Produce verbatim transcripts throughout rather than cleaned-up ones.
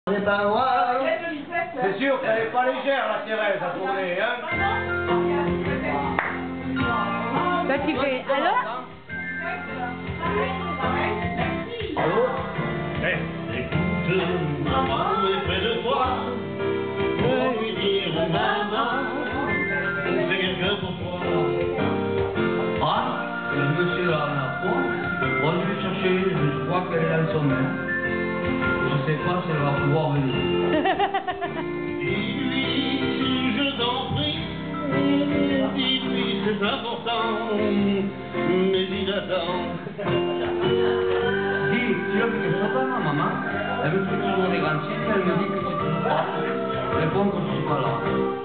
On n'est pas loin, c'est sûr qu'elle n'est pas légère la Thérèse à tourner, hein. Bah tu fais, allô? Allô? Eh, écoute, maman est près de toi, pour lui dire maman, c'est quelqu'un pour toi. Ah, le monsieur là, là, bon, bon, je vais chercher, je crois qu'elle est dans son main. Je sais pas si elle va pouvoir venir. Dis-lui, je t'en prie, dis-lui c'est important, mais il attend. Dis, tu as vu que ça va, ma maman? Elle me fait toujours des grands signes, elle me dit que c'est tout pas. Réponds que je suis pas là.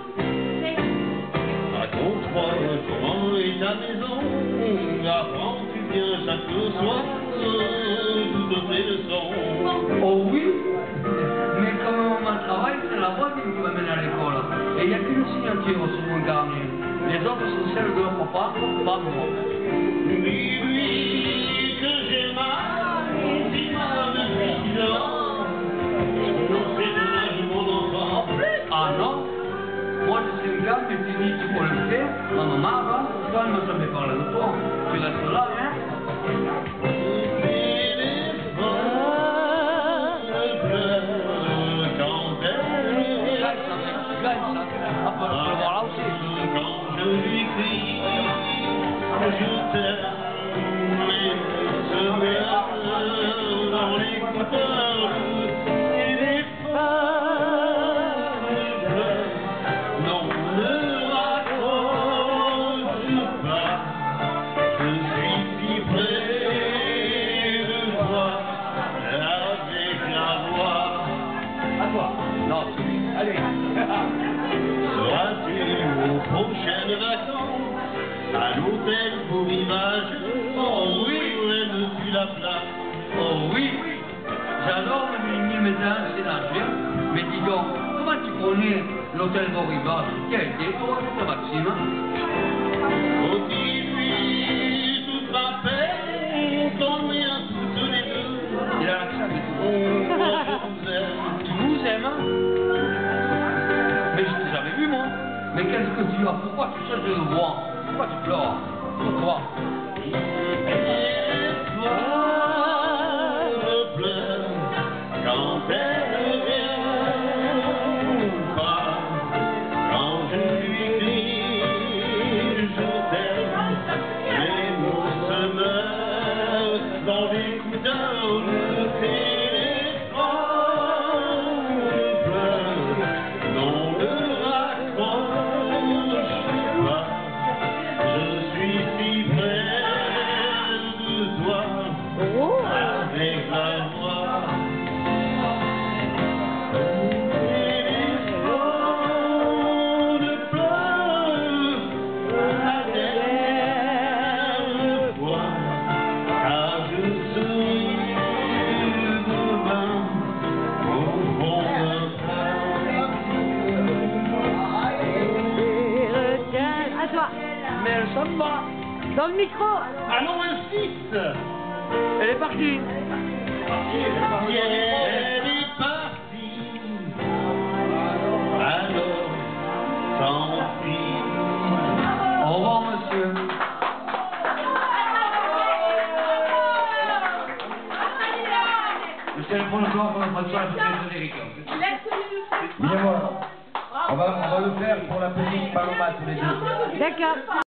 Raconte-moi comment est ta maison, apprends-tu bien chaque soir toutes tes leçons. Oh oui, mais comme maman travaille, c'est la voisine qui m'amène à l'école. Et il n'y a qu'une signature sur mon carnet. Les autres sont celles de leur papa, pas moi. Dis-lui que j'ai mal, dis-moi depuis dix ans. Non, c'est dommage mon enfant. Ah non? Moi je sais bien, mais tu dis tu peux le faire. Ma maman avant, toi elle ne m'a jamais parlé de toi. Tu restes là, hein? Quand je lui crie, je t'aime, mais se meurt dans l'écouteur et les femmes pleurent. Non, ne raccroche pas, je suis si près de toi, avec la voix. À toi. Non, celui. Allez. Seras-tu aux prochaines vacances à l'hôtel Beau Rivage? Oh oui, aimes-tu la place? Oh oui. J'adore me baigner mes dents, c'est nager. Mais dis donc, comment tu connais l'hôtel Beau Rivage? Qui a été toi, c'est Maxime? Oh, dis-lui toute ma peine, qu'on est à toutes les deux. Il a l'accent de tout. Oh, moi je vous aime. Tu nous aimes? Mais je t'ai jamais vu, moi. Mais qu'est-ce que tu as? Pourquoi tu cherches de le voir? Pourquoi tu pleures? Pourquoi? Quand elle vient pas, quand je lui crie, je t'aime, les mots se meurent dans l'écouteur, le téléphone pleure, non ne raccroche pas, je suis si près de toi, avec la voix. Mais elle sonne pas. Dans le micro. Ah non, insiste. Elle est partie. Elle est partie. Alors, tant pis. Au revoir, monsieur. Monsieur le bonsoir pour notre soir, monsieur Frédéric. Viens voir. On va, on va le faire pour la petite Paloma tous les deux. D'accord.